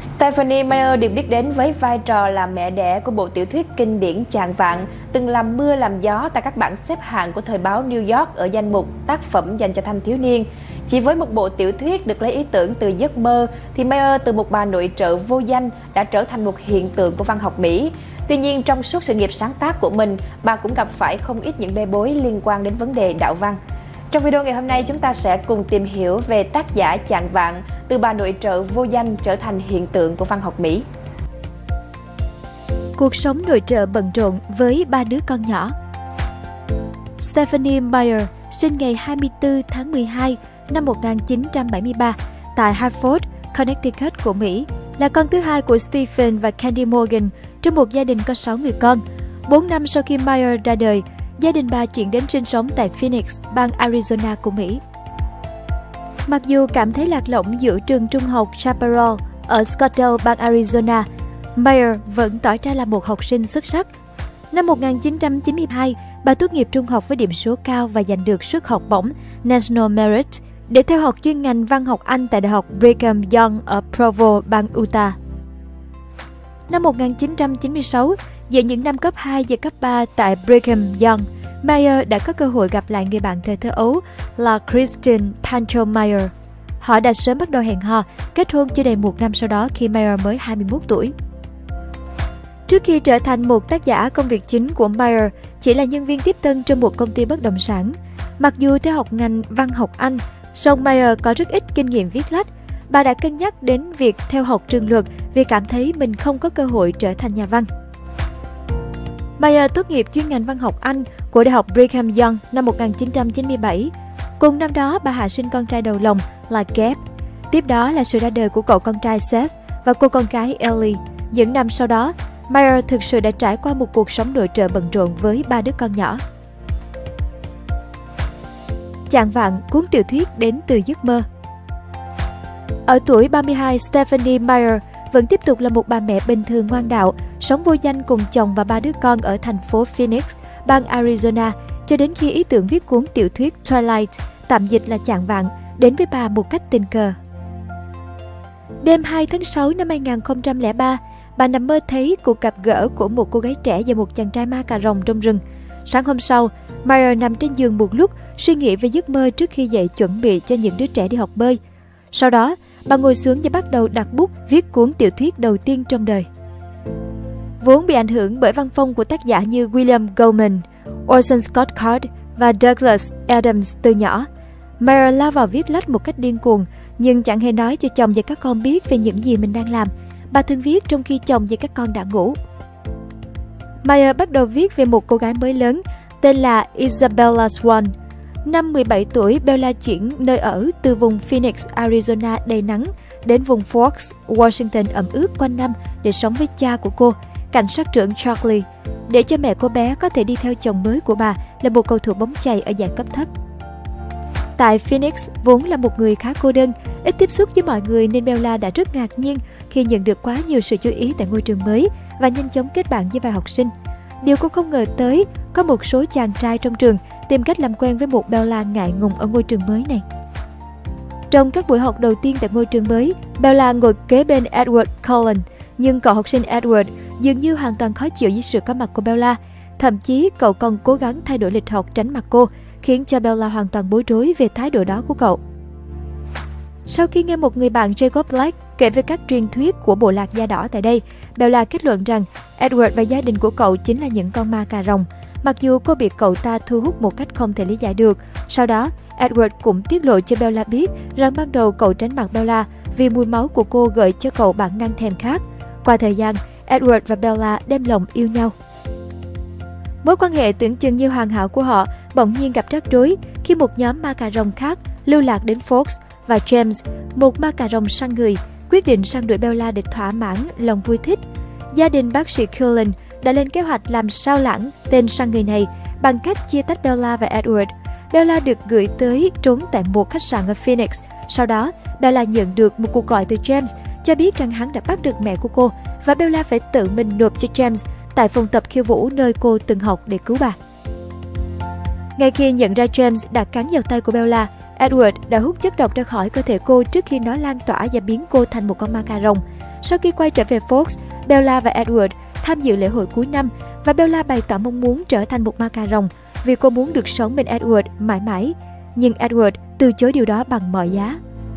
Stephenie Meyer được biết đến với vai trò là mẹ đẻ của bộ tiểu thuyết kinh điển Chạng Vạng, từng làm mưa làm gió tại các bảng xếp hạng của thời báo New York ở danh mục tác phẩm dành cho thanh thiếu niên. Chỉ với một bộ tiểu thuyết được lấy ý tưởng từ giấc mơ, thì Meyer từ một bà nội trợ vô danh đã trở thành một hiện tượng của văn học Mỹ. Tuy nhiên, trong suốt sự nghiệp sáng tác của mình, bà cũng gặp phải không ít những bê bối liên quan đến vấn đề đạo văn. Trong video ngày hôm nay, chúng ta sẽ cùng tìm hiểu về tác giả Chạng Vạng, từ bà nội trợ vô danh trở thành hiện tượng của văn học Mỹ. Cuộc sống nội trợ bận rộn với 3 đứa con nhỏ. Stephenie Meyer sinh ngày 24 tháng 12 năm 1973 tại Hartford, Connecticut của Mỹ, là con thứ hai của Stephen và Candy Morgan trong một gia đình có 6 người con. 4 năm sau khi Meyer ra đời, gia đình bà chuyển đến sinh sống tại Phoenix, bang Arizona của Mỹ. Mặc dù cảm thấy lạc lõng giữa trường trung học Chaparral ở Scottsdale, bang Arizona, Meyer vẫn tỏ ra là một học sinh xuất sắc. Năm 1992, bà tốt nghiệp trung học với điểm số cao và giành được suất học bổng National Merit để theo học chuyên ngành văn học Anh tại Đại học Brigham Young ở Provo, bang Utah. Năm 1996, giữa những năm cấp 2 và cấp 3 tại Brigham Young, Meyer đã có cơ hội gặp lại người bạn thời thơ ấu là Christine Pancho Meyer. Họ đã sớm bắt đầu hẹn hò, kết hôn chưa đầy một năm sau đó khi Meyer mới 21 tuổi. Trước khi trở thành một tác giả, công việc chính của Meyer chỉ là nhân viên tiếp tân trong một công ty bất động sản. Mặc dù theo học ngành văn học Anh, song Meyer có rất ít kinh nghiệm viết lách. Bà đã cân nhắc đến việc theo học trường luật vì cảm thấy mình không có cơ hội trở thành nhà văn. Meyer tốt nghiệp chuyên ngành văn học Anh của Đại học Brigham Young năm 1997. Cùng năm đó, bà hạ sinh con trai đầu lòng là Gabe. Tiếp đó là sự ra đời của cậu con trai Seth và cô con gái Ellie. Những năm sau đó, Meyer thực sự đã trải qua một cuộc sống nội trợ bận rộn với 3 đứa con nhỏ. Chạng Vạng, cuốn tiểu thuyết đến từ giấc mơ. Ở tuổi 32, Stephenie Meyer vẫn tiếp tục là một bà mẹ bình thường ngoan đạo, sống vô danh cùng chồng và 3 đứa con ở thành phố Phoenix, bang Arizona, cho đến khi ý tưởng viết cuốn tiểu thuyết Twilight, tạm dịch là Chạng Vạng, đến với bà một cách tình cờ. Đêm 2 tháng 6 năm 2003, bà nằm mơ thấy cuộc gặp gỡ của một cô gái trẻ và một chàng trai ma cà rồng trong rừng. Sáng hôm sau, Meyer nằm trên giường một lúc, suy nghĩ về giấc mơ trước khi dậy chuẩn bị cho những đứa trẻ đi học bơi. Sau đó, bà ngồi xuống và bắt đầu đặt bút viết cuốn tiểu thuyết đầu tiên trong đời. Vốn bị ảnh hưởng bởi văn phong của tác giả như William Goldman, Orson Scott Card và Douglas Adams từ nhỏ, Meyer lao vào viết lách một cách điên cuồng, nhưng chẳng hề nói cho chồng và các con biết về những gì mình đang làm. Bà thường viết trong khi chồng và các con đã ngủ. Meyer bắt đầu viết về một cô gái mới lớn tên là Isabella Swan. Năm 17 tuổi, Bella chuyển nơi ở từ vùng Phoenix, Arizona đầy nắng đến vùng Forks, Washington ẩm ướt quanh năm để sống với cha của cô, cảnh sát trưởng Charlie, để cho mẹ cô bé có thể đi theo chồng mới của bà là một cầu thủ bóng chày ở giải cấp thấp. Tại Phoenix, vốn là một người khá cô đơn, ít tiếp xúc với mọi người nên Bella đã rất ngạc nhiên khi nhận được quá nhiều sự chú ý tại ngôi trường mới và nhanh chóng kết bạn với vài học sinh. Điều cô không ngờ tới, có một số chàng trai trong trường tìm cách làm quen với một Bella ngại ngùng ở ngôi trường mới này. Trong các buổi học đầu tiên tại ngôi trường mới, Bella ngồi kế bên Edward Cullen, nhưng cậu học sinh Edward dường như hoàn toàn khó chịu với sự có mặt của Bella. Thậm chí, cậu còn cố gắng thay đổi lịch học tránh mặt cô, khiến cho Bella hoàn toàn bối rối về thái độ đó của cậu. Sau khi nghe một người bạn Jacob Black kể về các truyền thuyết của bộ lạc da đỏ tại đây, Bella kết luận rằng Edward và gia đình của cậu chính là những con ma cà rồng, mặc dù cô bị cậu ta thu hút một cách không thể lý giải được. Sau đó, Edward cũng tiết lộ cho Bella biết rằng ban đầu cậu tránh mặt Bella vì mùi máu của cô gợi cho cậu bản năng thèm khát. Qua thời gian, Edward và Bella đem lòng yêu nhau. Mối quan hệ tưởng chừng như hoàn hảo của họ bỗng nhiên gặp rắc rối khi một nhóm ma cà rồng khác lưu lạc đến Forks và James, một ma cà rồng săn người, quyết định săn đuổi Bella để thỏa mãn lòng vui thích. Gia đình bác sĩ Cullen đã lên kế hoạch làm sao lãng tên săn người này bằng cách chia tách Bella và Edward. Bella được gửi tới trốn tại một khách sạn ở Phoenix. Sau đó, Bella nhận được một cuộc gọi từ James cho biết rằng hắn đã bắt được mẹ của cô và Bella phải tự mình nộp cho James tại phòng tập khiêu vũ nơi cô từng học để cứu bà. Ngay khi nhận ra James đã cắn vào tay của Bella, Edward đã hút chất độc ra khỏi cơ thể cô trước khi nó lan tỏa và biến cô thành một con ma cà rồng. Sau khi quay trở về Fox, Bella và Edward tham dự lễ hội cuối năm và Bella bày tỏ mong muốn trở thành một ma cà rồng vì cô muốn được sống bên Edward mãi mãi. Nhưng Edward từ chối điều đó bằng mọi giá.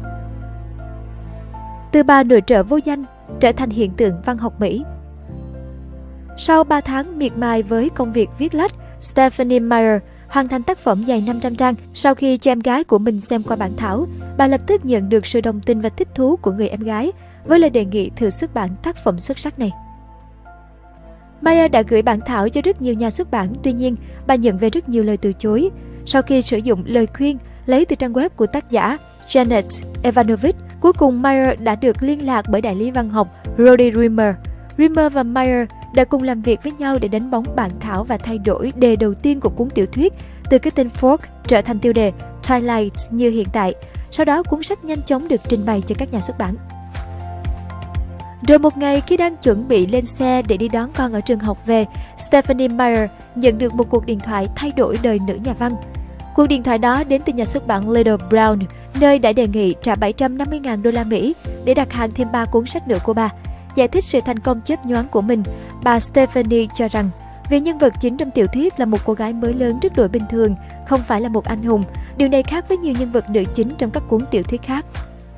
Từ bà nội trợ vô danh trở thành hiện tượng văn học Mỹ. Sau 3 tháng miệt mài với công việc viết lách, Stephenie Meyer hoàn thành tác phẩm dày 500 trang. Sau khi cho em gái của mình xem qua bản thảo, bà lập tức nhận được sự đồng tình và thích thú của người em gái với lời đề nghị thử xuất bản tác phẩm xuất sắc này. Meyer đã gửi bản thảo cho rất nhiều nhà xuất bản, tuy nhiên bà nhận về rất nhiều lời từ chối. Sau khi sử dụng lời khuyên lấy từ trang web của tác giả Janet Evanovich, cuối cùng Meyer đã được liên lạc bởi đại lý văn học Rody Rimmer. Rimmer và Meyer đã cùng làm việc với nhau để đánh bóng bản thảo và thay đổi đề đầu tiên của cuốn tiểu thuyết từ cái tên Fork trở thành tiêu đề Twilight như hiện tại. Sau đó cuốn sách nhanh chóng được trình bày cho các nhà xuất bản. Rồi một ngày khi đang chuẩn bị lên xe để đi đón con ở trường học về, Stephenie Meyer nhận được một cuộc điện thoại thay đổi đời nữ nhà văn. Cuộc điện thoại đó đến từ nhà xuất bản Little Brown, nơi đã đề nghị trả 750.000 đô la Mỹ để đặt hàng thêm 3 cuốn sách nữa của bà. Giải thích sự thành công chớp nhoáng của mình, bà Stephenie cho rằng vì nhân vật chính trong tiểu thuyết là một cô gái mới lớn rất đổi bình thường, không phải là một anh hùng. Điều này khác với nhiều nhân vật nữ chính trong các cuốn tiểu thuyết khác.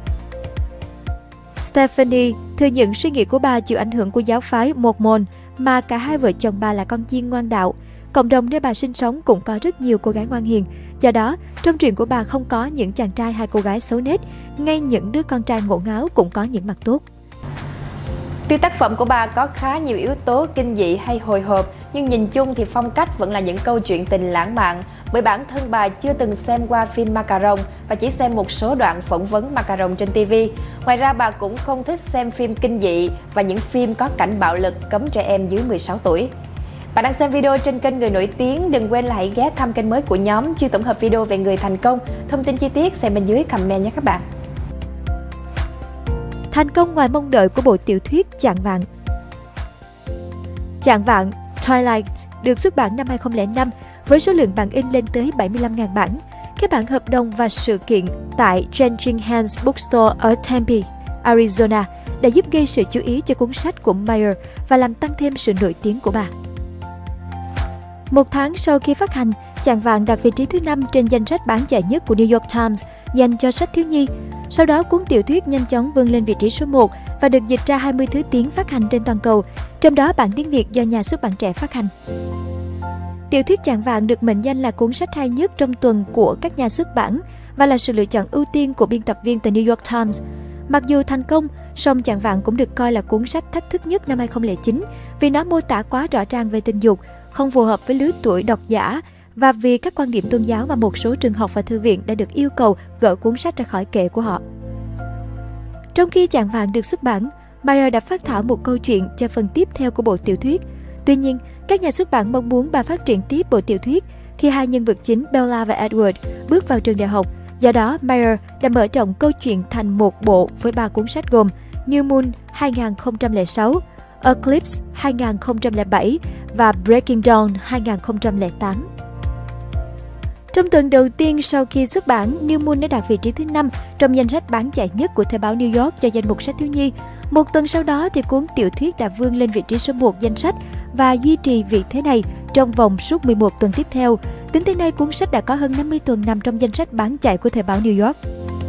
Stephenie thừa nhận suy nghĩ của bà chịu ảnh hưởng của giáo phái Mormon, mà cả hai vợ chồng bà là con chiên ngoan đạo. Cộng đồng nơi bà sinh sống cũng có rất nhiều cô gái ngoan hiền. Do đó, trong truyện của bà không có những chàng trai hay cô gái xấu nết, ngay những đứa con trai ngổ ngáo cũng có những mặt tốt. Tuy tác phẩm của bà có khá nhiều yếu tố kinh dị hay hồi hộp, nhưng nhìn chung thì phong cách vẫn là những câu chuyện tình lãng mạn, bởi bản thân bà chưa từng xem qua phim ma cà rồng và chỉ xem một số đoạn phỏng vấn ma cà rồng trên TV. Ngoài ra bà cũng không thích xem phim kinh dị và những phim có cảnh bạo lực cấm trẻ em dưới 16 tuổi. Bạn đang xem video trên kênh Người Nổi Tiếng, đừng quên là hãy ghé thăm kênh mới của nhóm chuyên tổng hợp video về người thành công. Thông tin chi tiết xem bên dưới comment nhé các bạn. Thành công ngoài mong đợi của bộ tiểu thuyết Chạng Vạng. Chạng Vạng Twilight được xuất bản năm 2005 với số lượng bản in lên tới 75.000 bản. Các bản hợp đồng và sự kiện tại Genghen's Bookstore ở Tempe, Arizona đã giúp gây sự chú ý cho cuốn sách của Meyer và làm tăng thêm sự nổi tiếng của bà. Một tháng sau khi phát hành, Chạng Vạng đạt vị trí thứ 5 trên danh sách bán chạy nhất của New York Times dành cho sách thiếu nhi. Sau đó, cuốn tiểu thuyết nhanh chóng vươn lên vị trí số 1 và được dịch ra 20 thứ tiếng phát hành trên toàn cầu, trong đó bản tiếng Việt do nhà xuất bản Trẻ phát hành. Tiểu thuyết Chạng Vạng được mệnh danh là cuốn sách hay nhất trong tuần của các nhà xuất bản và là sự lựa chọn ưu tiên của biên tập viên tại New York Times. Mặc dù thành công, song Chạng Vạng cũng được coi là cuốn sách thách thức nhất năm 2009 vì nó mô tả quá rõ ràng về tình dục, không phù hợp với lứa tuổi độc giả và vì các quan điểm tôn giáo mà một số trường học và thư viện đã được yêu cầu gỡ cuốn sách ra khỏi kệ của họ. Trong khi Chạng Vạng được xuất bản, Meyer đã phác thảo một câu chuyện cho phần tiếp theo của bộ tiểu thuyết. Tuy nhiên, các nhà xuất bản mong muốn bà phát triển tiếp bộ tiểu thuyết khi hai nhân vật chính Bella và Edward bước vào trường đại học. Do đó, Meyer đã mở rộng câu chuyện thành một bộ với 3 cuốn sách gồm New Moon 2006, Eclipse 2007 và Breaking Dawn 2008. Trong tuần đầu tiên sau khi xuất bản, New Moon đã đạt vị trí thứ 5 trong danh sách bán chạy nhất của thời báo New York cho danh mục sách thiếu nhi. Một tuần sau đó thì cuốn tiểu thuyết đã vươn lên vị trí số 1 danh sách và duy trì vị thế này trong vòng suốt 11 tuần tiếp theo. Tính tới nay, cuốn sách đã có hơn 50 tuần nằm trong danh sách bán chạy của thời báo New York.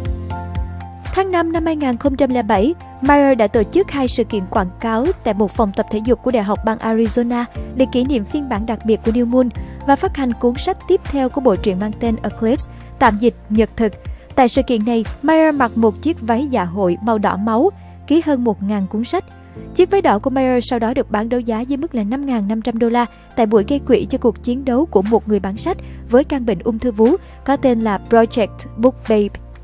Tháng 5 năm 2007, Meyer đã tổ chức 2 sự kiện quảng cáo tại một phòng tập thể dục của Đại học bang Arizona để kỷ niệm phiên bản đặc biệt của New Moon và phát hành cuốn sách tiếp theo của bộ truyện mang tên Eclipse, tạm dịch Nhật thực. Tại sự kiện này, Meyer mặc một chiếc váy dạ hội màu đỏ máu, ký hơn 1.000 cuốn sách. Chiếc váy đỏ của Meyer sau đó được bán đấu giá với mức là 5.500 đô la tại buổi gây quỹ cho cuộc chiến đấu của một người bán sách với căn bệnh ung thư vú có tên là Project Book Babe.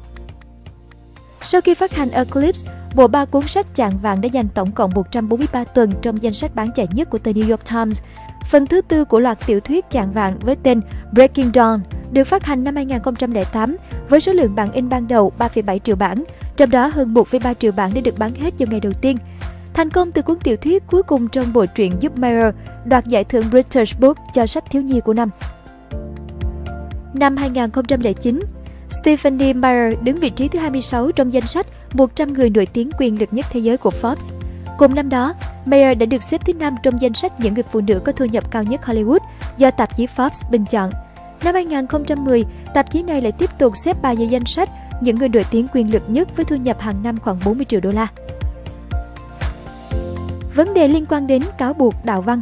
Sau khi phát hành Eclipse, bộ 3 cuốn sách Chạng Vạng đã dành tổng cộng 143 tuần trong danh sách bán chạy nhất của tờ New York Times. Phần thứ 4 của loạt tiểu thuyết Chạng Vạng với tên Breaking Dawn được phát hành năm 2008 với số lượng bản in ban đầu 3,7 triệu bản, trong đó hơn 1,3 triệu bản đã được bán hết trong ngày đầu tiên. Thành công từ cuốn tiểu thuyết cuối cùng trong bộ truyện giúp Meyer đoạt giải thưởng British Book cho sách thiếu nhi của năm. Năm 2009, Stephenie Meyer đứng vị trí thứ 26 trong danh sách 100 người nổi tiếng quyền lực nhất thế giới của Forbes. Cùng năm đó, Mayer đã được xếp thứ 5 trong danh sách những người phụ nữ có thu nhập cao nhất Hollywood do tạp chí Forbes bình chọn. Năm 2010, tạp chí này lại tiếp tục xếp bà vào danh sách những người nổi tiếng quyền lực nhất với thu nhập hàng năm khoảng 40 triệu đô la. Vấn đề liên quan đến cáo buộc đạo văn.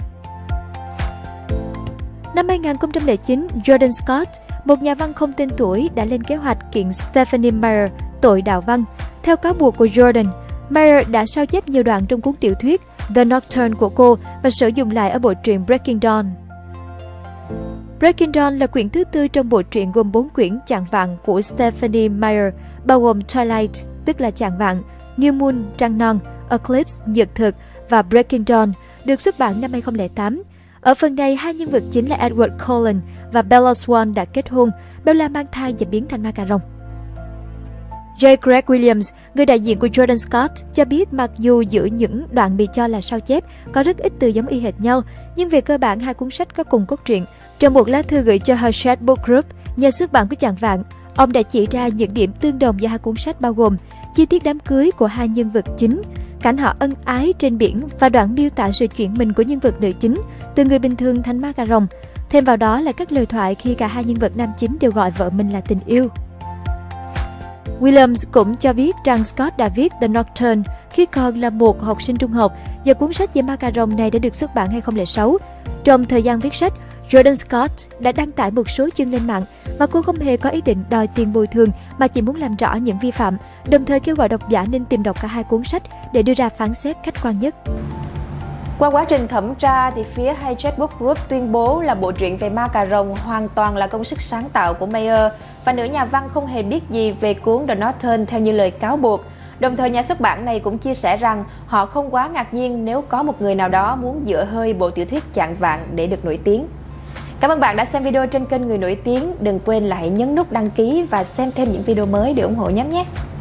Năm 2009, Jordan Scott, một nhà văn không tên tuổi, đã lên kế hoạch kiện Stephenie Meyer tội đạo văn. Theo cáo buộc của Jordan, Meyer đã sao chép nhiều đoạn trong cuốn tiểu thuyết The Nocturne của cô và sử dụng lại ở bộ truyện Breaking Dawn. Breaking Dawn là quyển thứ 4 trong bộ truyện gồm 4 quyển chạng vạn của Stephenie Meyer, bao gồm Twilight, tức là chạng vạn, New Moon, trăng non, Eclipse, nhật thực và Breaking Dawn, được xuất bản năm 2008. Ở phần này, hai nhân vật chính là Edward Cullen và Bella Swan đã kết hôn, Bella mang thai và biến thành ma cà rồng. J. Greg Williams, người đại diện của Jordan Scott, cho biết mặc dù giữa những đoạn bị cho là sao chép có rất ít từ giống y hệt nhau, nhưng về cơ bản hai cuốn sách có cùng cốt truyện. Trong một lá thư gửi cho Hachette Book Group, nhà xuất bản của chạng vạn, ông đã chỉ ra những điểm tương đồng giữa hai cuốn sách bao gồm chi tiết đám cưới của hai nhân vật chính, cảnh họ ân ái trên biển và đoạn miêu tả sự chuyển mình của nhân vật nữ chính từ người bình thường thành ma cà rồng. Thêm vào đó là các lời thoại khi cả hai nhân vật nam chính đều gọi vợ mình là tình yêu. Williams cũng cho biết rằng Scott đã viết The Nocturne khi còn là một học sinh trung học và cuốn sách về ma cà rồng này đã được xuất bản 2006. Trong thời gian viết sách, Jordan Scott đã đăng tải một số chương lên mạng và cô không hề có ý định đòi tiền bồi thường mà chỉ muốn làm rõ những vi phạm, đồng thời kêu gọi độc giả nên tìm đọc cả hai cuốn sách để đưa ra phán xét khách quan nhất. Qua quá trình thẩm tra, thì phía Hachette Book Group tuyên bố là bộ truyện về ma cà rồng hoàn toàn là công sức sáng tạo của Meyer và nữ nhà văn không hề biết gì về cuốn The Nocturne theo như lời cáo buộc. Đồng thời, nhà xuất bản này cũng chia sẻ rằng họ không quá ngạc nhiên nếu có một người nào đó muốn dựa hơi bộ tiểu thuyết chạng vạn để được nổi tiếng. Cảm ơn bạn đã xem video trên kênh Người Nổi Tiếng. Đừng quên là hãy nhấn nút đăng ký và xem thêm những video mới để ủng hộ nhóm nhé!